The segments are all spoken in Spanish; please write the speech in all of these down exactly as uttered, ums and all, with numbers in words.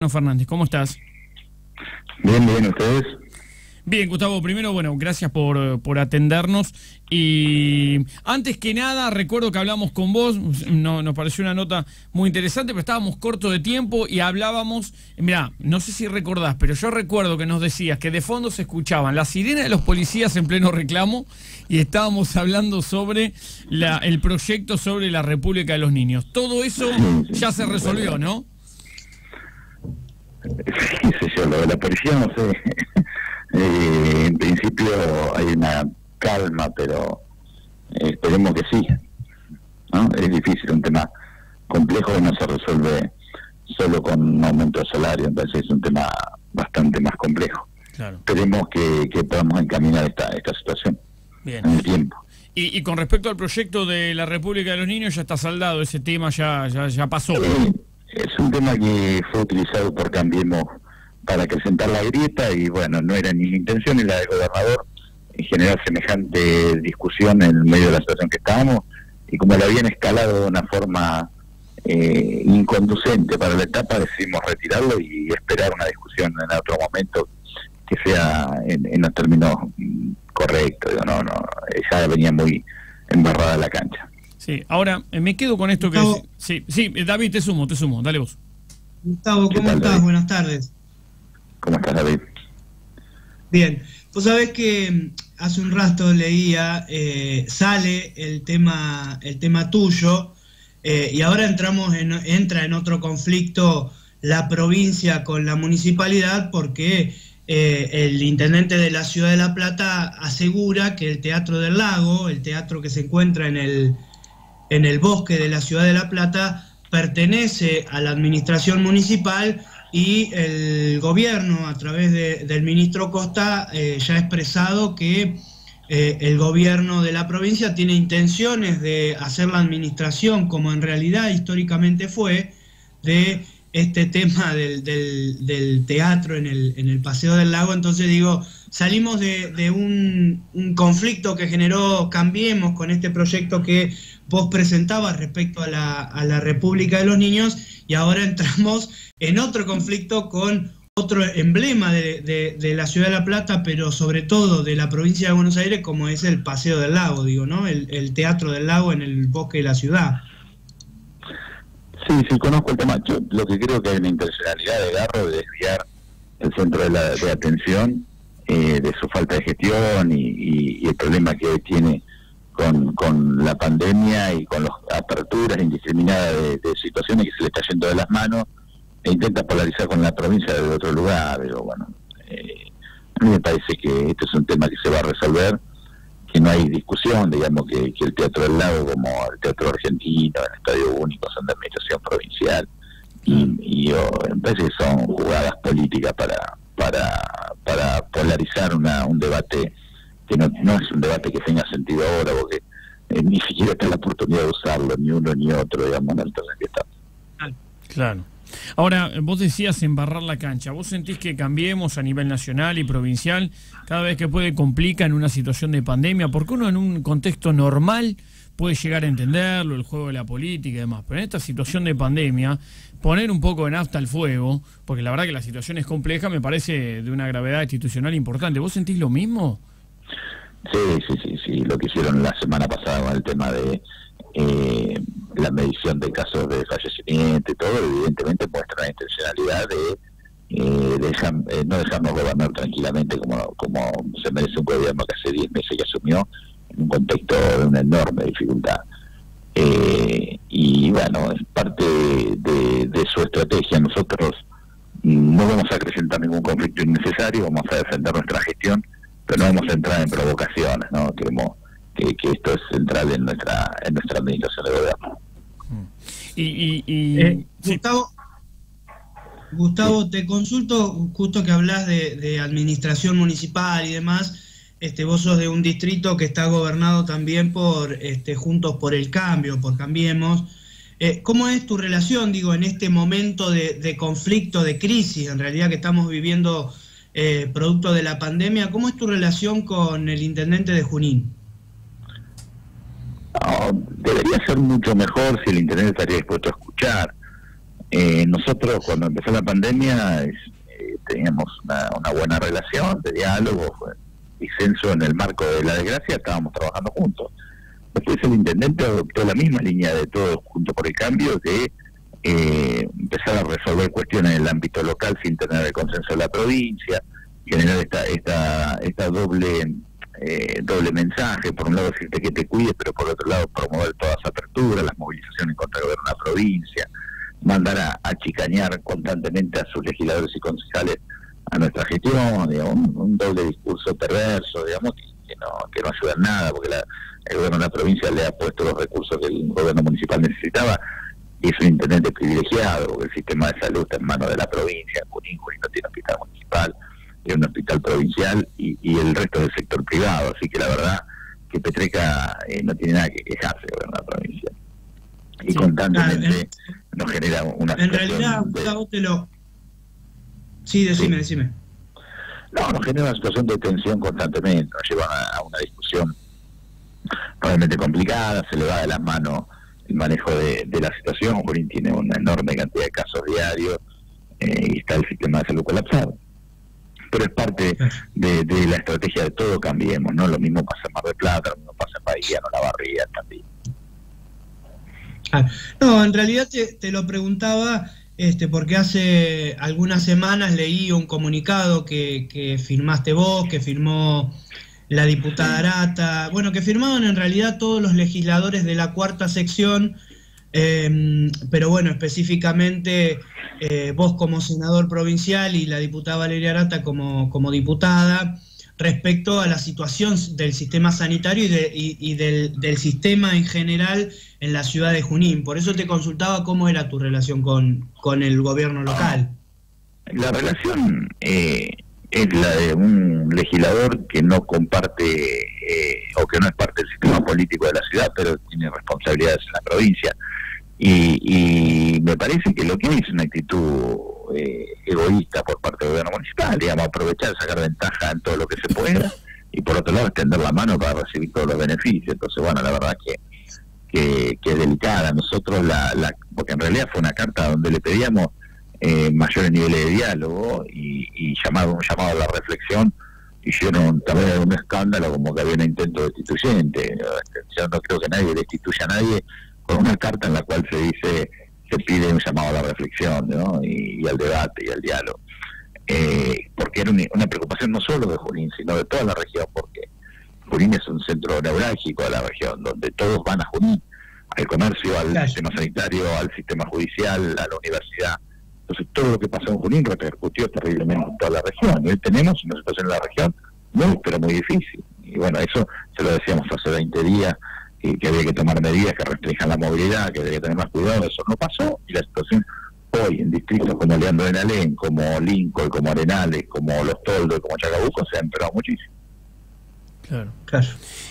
Fernández, ¿cómo estás? Bien, bien, ¿ustedes? Bien, Gustavo, primero, bueno, gracias por, por atendernos. Y antes que nada, recuerdo que hablamos con vos, no, nos pareció una nota muy interesante, pero estábamos cortos de tiempo y hablábamos, mirá, no sé si recordás, pero yo recuerdo que nos decías que de fondo se escuchaban las sirenas de los policías en pleno reclamo y estábamos hablando sobre la, el proyecto sobre la República de los Niños. Todo eso ya se resolvió, ¿no? Sí, sé yo, lo de la policía no sé. Eh, en principio hay una calma, pero eh, esperemos que sí, ¿no? Es difícil, un tema complejo que no se resuelve solo con un aumento de salario, entonces es un tema bastante más complejo. Claro. Esperemos que, que podamos encaminar esta, esta situación. Bien. En el tiempo. Y, y con respecto al proyecto de la República de los Niños, ya está saldado, ese tema ya, ya, ya pasó. Eh, es un tema que fue utilizado por Cambiemos para acrecentar la grieta y bueno, no era ni mi intención ni la del gobernador generar semejante discusión en medio de la situación que estábamos, y como lo habían escalado de una forma eh, inconducente para la etapa, decidimos retirarlo y esperar una discusión en otro momento que sea en, en los términos correctos. Digo, no, no, ya venía muy embarrada la cancha. Sí, ahora eh, me quedo con esto. Gustavo, que... Sí, sí, David, te sumo, te sumo, dale vos. Gustavo, ¿cómo tal, estás? David? Buenas tardes. ¿Cómo estás, David? Bien, vos sabés que hace un rato leía, eh, sale el tema, el tema tuyo, eh, y ahora entramos en, entra en otro conflicto la provincia con la municipalidad, porque eh, el intendente de la ciudad de La Plata asegura que el Teatro del Lago, el teatro que se encuentra en el, en el bosque de la ciudad de La Plata, pertenece a la administración municipal, y el gobierno, a través de, del ministro Costa, eh, ya ha expresado que eh, el gobierno de la provincia tiene intenciones de hacer la administración, como en realidad históricamente fue, de este tema del, del, del teatro en el, en el Paseo del Lago. Entonces digo, salimos de, de un, un conflicto que generó Cambiemos con este proyecto que vos presentabas respecto a la, a la República de los Niños, y ahora entramos en otro conflicto con otro emblema de, de, de la ciudad de La Plata, pero sobre todo de la provincia de Buenos Aires, como es el Paseo del Lago, digo, ¿no? El, el Teatro del Lago en el bosque de la ciudad. Sí, sí, conozco el tema. Yo lo que creo que hay una intencionalidad de Garro de desviar el centro de, la, de atención eh, de su falta de gestión y, y, y el problema que hoy tiene con, con la pandemia y con las aperturas indiscriminadas de, de situaciones que se le está yendo de las manos, e intenta polarizar con la provincia de otro lugar. Pero bueno, eh, a mí me parece que este es un tema que se va a resolver, que no hay discusión, digamos, que, que el Teatro del Lago, como el Teatro Argentino, el Estadio Único, son de administración provincial, y, y yo, me parece que son jugadas políticas para para para polarizar una, un debate que no, no es un debate que tenga sentido ahora, porque eh, ni siquiera está la oportunidad de usarlo, ni uno ni otro, digamos, en el entonces que estamos. Claro. Ahora, vos decías embarrar la cancha. ¿Vos sentís que Cambiemos a nivel nacional y provincial cada vez que puede complica en una situación de pandemia? Porque uno en un contexto normal puede llegar a entenderlo, el juego de la política y demás, pero en esta situación de pandemia, poner un poco de nafta al fuego, porque la verdad que la situación es compleja, me parece de una gravedad institucional importante. ¿Vos sentís lo mismo? Sí, sí, sí, sí, lo que hicieron la semana pasada con el tema de eh, la medición de casos de fallecimiento y todo, evidentemente muestra la intencionalidad de eh, dejar, eh, no dejarnos gobernar tranquilamente como, como se merece un gobierno que hace diez meses que asumió en un contexto de una enorme dificultad. Eh, y bueno, es parte de, de, de su estrategia. Nosotros no vamos a acrecentar ningún conflicto innecesario, vamos a defender nuestra gestión, pero no vamos a entrar en provocaciones, ¿no? Queremos que, que esto es central en nuestra en nuestra administración de gobierno. Y, y, y... Eh, sí. Gustavo, Gustavo, te consulto, justo que hablas de, de administración municipal y demás. Este, vos sos de un distrito que está gobernado también por este, Juntos por el Cambio, por Cambiemos. Eh, ¿Cómo es tu relación, digo, en este momento de, de conflicto, de crisis, en realidad que estamos viviendo eh, producto de la pandemia? ¿Cómo es tu relación con el intendente de Junín? No, debería ser mucho mejor si el intendente estaría dispuesto a escuchar. Eh, nosotros cuando empezó la pandemia eh, teníamos una, una buena relación de diálogo, disenso en el marco de la desgracia, estábamos trabajando juntos. Después el intendente adoptó la misma línea de Todos Juntos por el Cambio, de eh, empezar a resolver cuestiones en el ámbito local sin tener el consenso de la provincia, generar esta esta esta doble eh, doble mensaje: por un lado decirte que te cuides, pero por otro lado promover todas las aperturas, las movilizaciones contra el gobierno de la provincia, mandar a, a chicañar constantemente a sus legisladores y concejales a nuestra gestión, digamos, un, un doble discurso perverso, digamos, que, que no que no ayuda en nada, porque la, el gobierno de la provincia le ha puesto los recursos que el gobierno municipal necesitaba, y es un intendente privilegiado, porque el sistema de salud está en manos de la provincia. En Junín, Junín no tiene hospital municipal, tiene un hospital provincial, y, y el resto del sector privado, así que la verdad que Petreca eh, no tiene nada que quejarse del gobierno de la provincia. Y sí, constantemente claro, en, nos genera una en realidad, Gustavo, te lo... Sí, decime, sí. decime. No, nos genera una situación de tensión constantemente, nos lleva a, a una discusión realmente complicada, se le va de las manos el manejo de, de la situación. Junín tiene una enorme cantidad de casos diarios eh, y está el sistema de salud colapsado. Pero es parte de, de la estrategia de todo Cambiemos, ¿no? Lo mismo pasa en Mar del Plata, lo mismo pasa en Bahía, no La Barría, también. Ah, no, en realidad te, te lo preguntaba este porque hace algunas semanas leí un comunicado que, que firmaste vos, que firmó la diputada Arata, bueno, que firmaban en realidad todos los legisladores de la cuarta sección, eh, pero bueno, específicamente eh, vos como senador provincial y la diputada Valeria Arata como, como diputada, respecto a la situación del sistema sanitario y, de, y, y del, del sistema en general en la ciudad de Junín. Por eso te consultaba cómo era tu relación con, con el gobierno local. La relación eh, es la de un legislador que no comparte eh, o que no es parte del sistema político de la ciudad, pero tiene responsabilidades en la provincia. Y, y me parece que lo que hay es una actitud eh, egoísta por parte del gobierno municipal, digamos, aprovechar, sacar ventaja en todo lo que se pueda, y por otro lado extender la mano para recibir todos los beneficios. Entonces, bueno, la verdad que que, que es delicada. Nosotros, la, la porque en realidad fue una carta donde le pedíamos eh, mayores niveles de diálogo y, y llamado, un llamado a la reflexión. Hicieron también un escándalo como que había un intento destituyente. Yo no creo que nadie destituya a nadie con una carta en la cual se dice, se pide un llamado a la reflexión, ¿no? y, y al debate y al diálogo. Eh, porque era una, una preocupación no solo de Junín, sino de toda la región, porque Junín es un centro neurálgico de la región, donde todos van a Junín, al comercio, al claro. sistema sanitario, al sistema judicial, a la universidad. Entonces todo lo que pasó en Junín repercutió terriblemente en toda la región. Y hoy tenemos una situación en la región muy, pero muy difícil. Y bueno, eso se lo decíamos hace veinte días, que, que había que tomar medidas que restrinjan la movilidad, que había que tener más cuidado. Eso no pasó, y la situación hoy en distritos como Leandro de Alén, como Lincoln, como Arenales, como Los Toldos, como Chacabuco, se ha empeorado muchísimo. Claro, claro.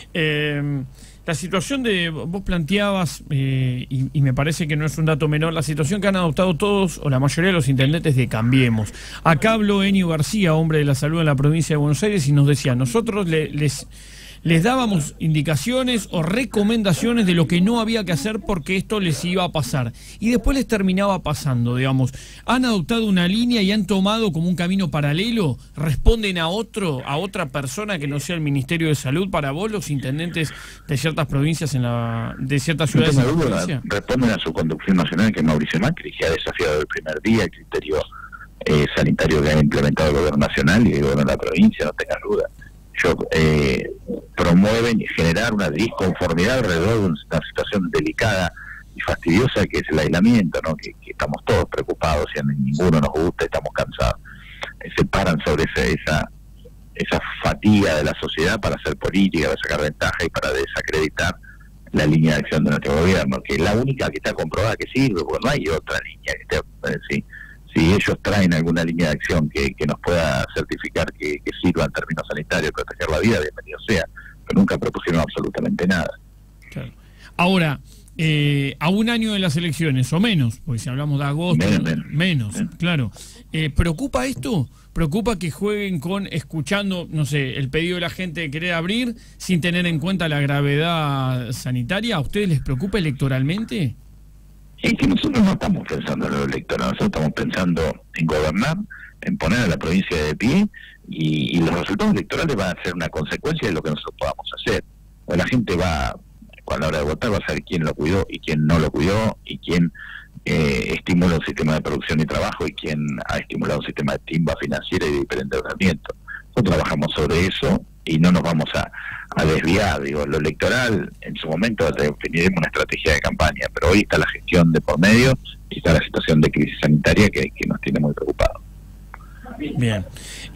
Eh, la situación de, vos planteabas, eh, y, y me parece que no es un dato menor, la situación que han adoptado todos o la mayoría de los intendentes de Cambiemos. Acá habló Enio García, hombre de la salud en la provincia de Buenos Aires, y nos decía, nosotros le, les... les dábamos indicaciones o recomendaciones de lo que no había que hacer porque esto les iba a pasar. Y después les terminaba pasando, digamos. ¿Han adoptado una línea y han tomado como un camino paralelo? ¿Responden a otro, a otra persona que no sea el Ministerio de Salud para vos, los intendentes de ciertas provincias, en la de ciertas ciudades en la provincia? Responden a su conducción nacional, que es Mauricio Macri, que ha desafiado el primer día el criterio eh, sanitario que ha implementado el gobierno nacional y el gobierno de la provincia, no tengas duda. Yo, eh, promueven y generar una disconformidad alrededor de una situación delicada y fastidiosa que es el aislamiento, ¿no? que, que estamos todos preocupados y a ninguno nos gusta, estamos cansados. Eh, se paran sobre esa, esa esa fatiga de la sociedad para hacer política, para sacar ventaja y para desacreditar la línea de acción de nuestro gobierno, que es la única que está comprobada que sirve, porque no hay otra línea que esté, eh, sí. Si ellos traen alguna línea de acción que, que nos pueda certificar que, que sirva en términos sanitarios, proteger la vida, bienvenido sea, pero nunca propusieron absolutamente nada. Claro. Ahora, eh, a un año de las elecciones, o menos, porque si hablamos de agosto, menos, menos, menos menos. claro. Eh, ¿Preocupa esto? ¿Preocupa que jueguen con, escuchando, no sé, el pedido de la gente de querer abrir, sin tener en cuenta la gravedad sanitaria? ¿A ustedes les preocupa electoralmente? Es que nosotros no estamos pensando en lo electoral, nosotros estamos pensando en gobernar, en poner a la provincia de pie, y, y los resultados electorales van a ser una consecuencia de lo que nosotros podamos hacer. O la gente va, cuando a la hora de votar, va a saber quién lo cuidó y quién no lo cuidó, y quién eh, estimula un sistema de producción y trabajo, y quién ha estimulado un sistema de timba financiera y de hiperendeudamiento. Nosotros trabajamos sobre eso y no nos vamos a, a desviar. Digo, lo electoral, en su momento definiremos una estrategia de campaña, pero hoy está la gestión de por medio y está la situación de crisis sanitaria que, que nos tiene muy preocupados. Bien.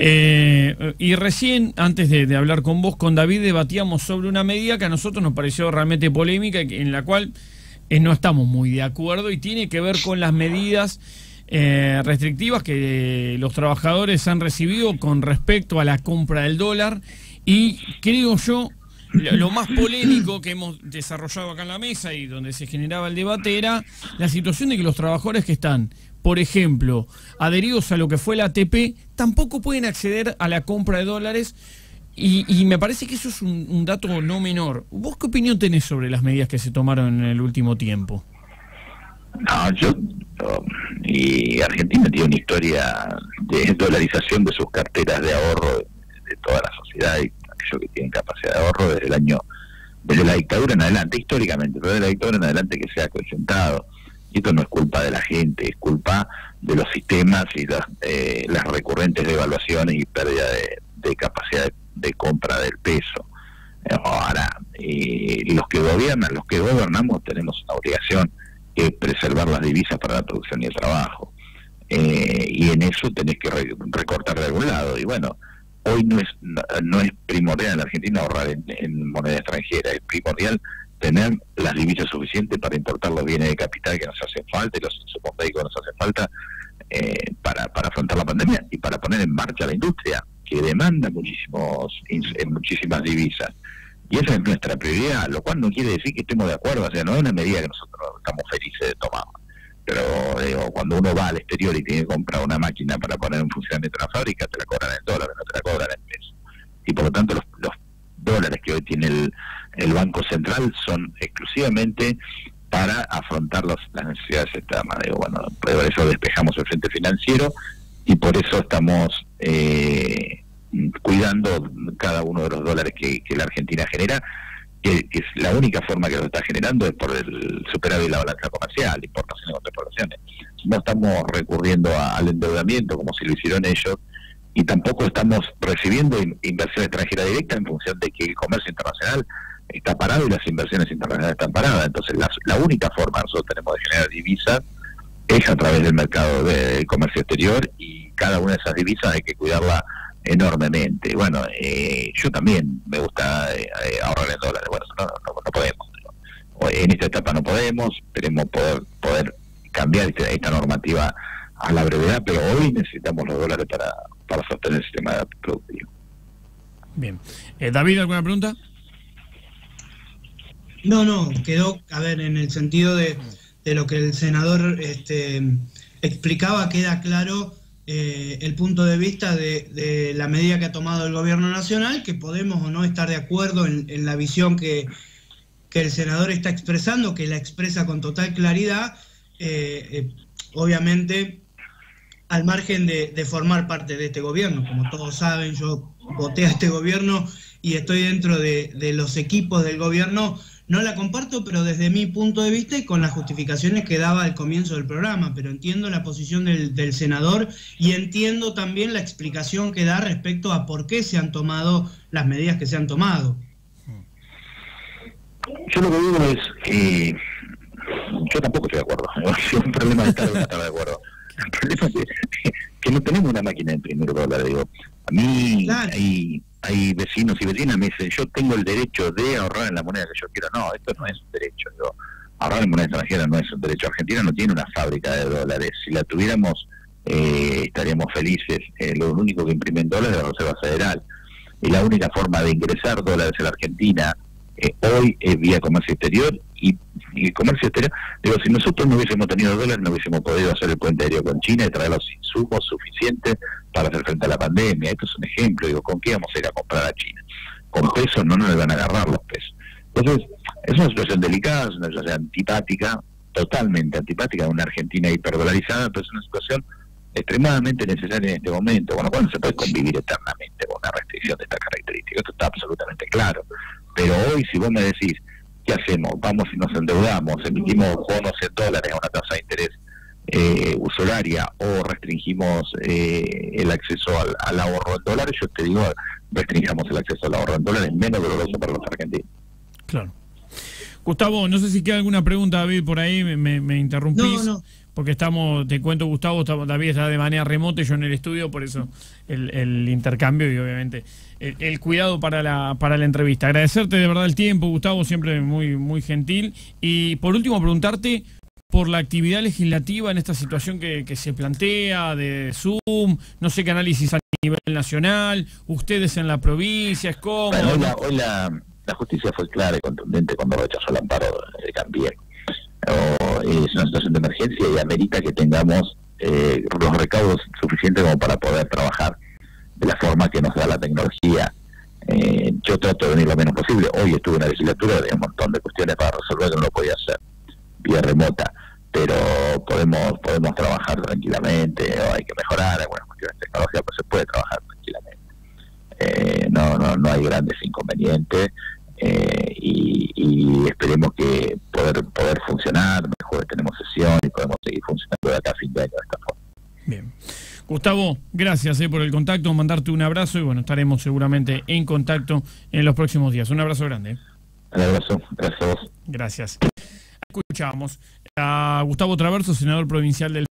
Eh, y recién, antes de, de hablar con vos, con David, debatíamos sobre una medida que a nosotros nos pareció realmente polémica, en la cual eh, no estamos muy de acuerdo, y tiene que ver con las medidas eh, restrictivas que los trabajadores han recibido con respecto a la compra del dólar. Y creo yo, lo más polémico que hemos desarrollado acá en la mesa y donde se generaba el debate era la situación de que los trabajadores que están, por ejemplo, adheridos a lo que fue la A T P, tampoco pueden acceder a la compra de dólares, y, y me parece que eso es un, un dato no menor. ¿Vos qué opinión tenés sobre las medidas que se tomaron en el último tiempo? No, yo... yo y Argentina tiene una historia de dolarización de sus carteras de ahorro de, de toda la sociedad, y aquellos que tienen capacidad de ahorro desde el año, desde la dictadura en adelante, históricamente, pero desde la dictadura en adelante que se ha coyuntado. Y esto no es culpa de la gente, es culpa de los sistemas y las, eh, las recurrentes devaluaciones y pérdida de, de capacidad de, de compra del peso. Eh, ahora, eh, los que gobiernan, los que gobernamos, tenemos una obligación, que es preservar las divisas para la producción y el trabajo. Eh, y en eso tenés que re, recortar de algún lado. Y bueno, hoy no es no, no es primordial en la Argentina ahorrar en, en moneda extranjera, es primordial tener las divisas suficientes para importar los bienes de capital que nos hacen falta y los insumos médicos que nos hacen falta eh, para, para afrontar la pandemia y para poner en marcha la industria, que demanda muchísimos muchísimas divisas. Y esa es nuestra prioridad, lo cual no quiere decir que estemos de acuerdo, o sea, no es una medida que nosotros estamos felices de tomar. Pero digo, cuando uno va al exterior y tiene que comprar una máquina para poner en funcionamiento una fábrica, te la cobran en dólares, no te la cobran en pesos. Y por lo tanto los, los dólares que hoy tiene el, el Banco Central son exclusivamente para afrontar los, las necesidades externas. Digo, bueno, por eso despejamos el frente financiero y por eso estamos eh, cuidando cada uno de los dólares que, que la Argentina genera, que, que es la única forma que lo está generando es por el superávit de la balanza comercial, importaciones contra exportaciones. No estamos recurriendo a, al endeudamiento como si lo hicieron ellos, y tampoco estamos recibiendo in, inversión extranjera directa en función de que el comercio internacional está parado y las inversiones internacionales están paradas. Entonces la, la única forma que nosotros tenemos de generar divisas es a través del mercado de, del comercio exterior, y cada una de esas divisas hay que cuidarla enormemente. Bueno, eh, yo también me gusta eh, ahorrar en dólares. Bueno, no, no, no podemos. ¿no? En esta etapa no podemos, esperemos poder poder cambiar esta, esta normativa a la brevedad, pero hoy necesitamos los dólares para, para sostener el sistema productivo. Bien. Eh, David, ¿alguna pregunta? No, no, quedó, a ver, en el sentido de, de lo que el senador este, explicaba, queda claro Eh, el punto de vista de, de la medida que ha tomado el gobierno nacional, que podemos o no estar de acuerdo en, en la visión que, que el senador está expresando, que la expresa con total claridad, eh, eh, obviamente al margen de, de formar parte de este gobierno. Como todos saben, yo voté a este gobierno y estoy dentro de, de los equipos del gobierno. No la comparto, pero desde mi punto de vista y con las justificaciones que daba al comienzo del programa, pero entiendo la posición del, del senador y entiendo también la explicación que da respecto a por qué se han tomado las medidas que se han tomado. Yo lo que digo es que yo tampoco estoy de acuerdo. Es un problema de estar o no estar de acuerdo. El problema es que, que no tenemos una máquina de imprimir dólares. Digo, a mí claro. hay... Hay vecinos y vecinas me dicen, yo tengo el derecho de ahorrar en la moneda que yo quiero. No, esto no es un derecho. Digo, ahorrar en moneda extranjera no es un derecho. Argentina no tiene una fábrica de dólares. Si la tuviéramos, eh, estaríamos felices. Eh, lo único que imprime en dólares es la Reserva Federal. Y la única forma de ingresar dólares a la Argentina eh, hoy es vía comercio exterior. Y, y comercio exterior, digo, si nosotros no hubiésemos tenido dólares, no hubiésemos podido hacer el puente aéreo con China y traer los insumos suficientes para hacer frente a la pandemia. Esto es un ejemplo. Digo, ¿con qué vamos a ir a comprar a China? Con pesos no nos van a agarrar los pesos. Entonces, es una situación delicada, es una situación antipática, totalmente antipática de una Argentina hiperdolarizada, pero es una situación extremadamente necesaria en este momento, con lo cual no se puede convivir eternamente con una restricción de esta característica. Esto está absolutamente claro. Pero hoy, si vos me decís, ¿qué hacemos? Vamos y nos endeudamos, emitimos bonos en dólares a una tasa de interés eh, usuraria, o restringimos eh, el acceso al, al ahorro en dólares. Yo te digo, restringamos el acceso al ahorro en dólares, menos doloroso para los argentinos. Claro. Gustavo, no sé si queda alguna pregunta, David, por ahí, me, me, me interrumpís. No, no. Porque estamos, te cuento, Gustavo, estamos, David está de manera remota y yo en el estudio, por eso el, el intercambio y obviamente el, el cuidado para la para la entrevista. Agradecerte de verdad el tiempo, Gustavo, siempre muy muy gentil. Y por último, preguntarte por la actividad legislativa en esta situación que, que se plantea de Zoom, no sé qué análisis a nivel nacional, ustedes en la provincia, es cómo... Bueno, hoy la, hoy la, la justicia fue clara y contundente cuando rechazó el amparo de Cambier. O, es una situación de emergencia y amerita que tengamos eh, los recaudos suficientes como para poder trabajar de la forma que nos da la tecnología. Eh, yo trato de venir lo menos posible. Hoy estuve en la legislatura, tenía un montón de cuestiones para resolver que no lo podía hacer vía remota, pero podemos podemos trabajar tranquilamente, o hay que mejorar algunas cuestiones tecnológicas, pero se puede trabajar tranquilamente. Eh, no, no, no hay grandes inconvenientes. Eh, y, y esperemos que poder poder funcionar mejor, tenemos sesión y podemos seguir funcionando de acá a fin de año de esta forma. Bien. Gustavo, gracias eh, por el contacto, mandarte un abrazo y bueno, estaremos seguramente en contacto en los próximos días. Un abrazo grande. Eh. Un abrazo, gracias a vos. Gracias. Escuchamos a Gustavo Traverso, senador provincial del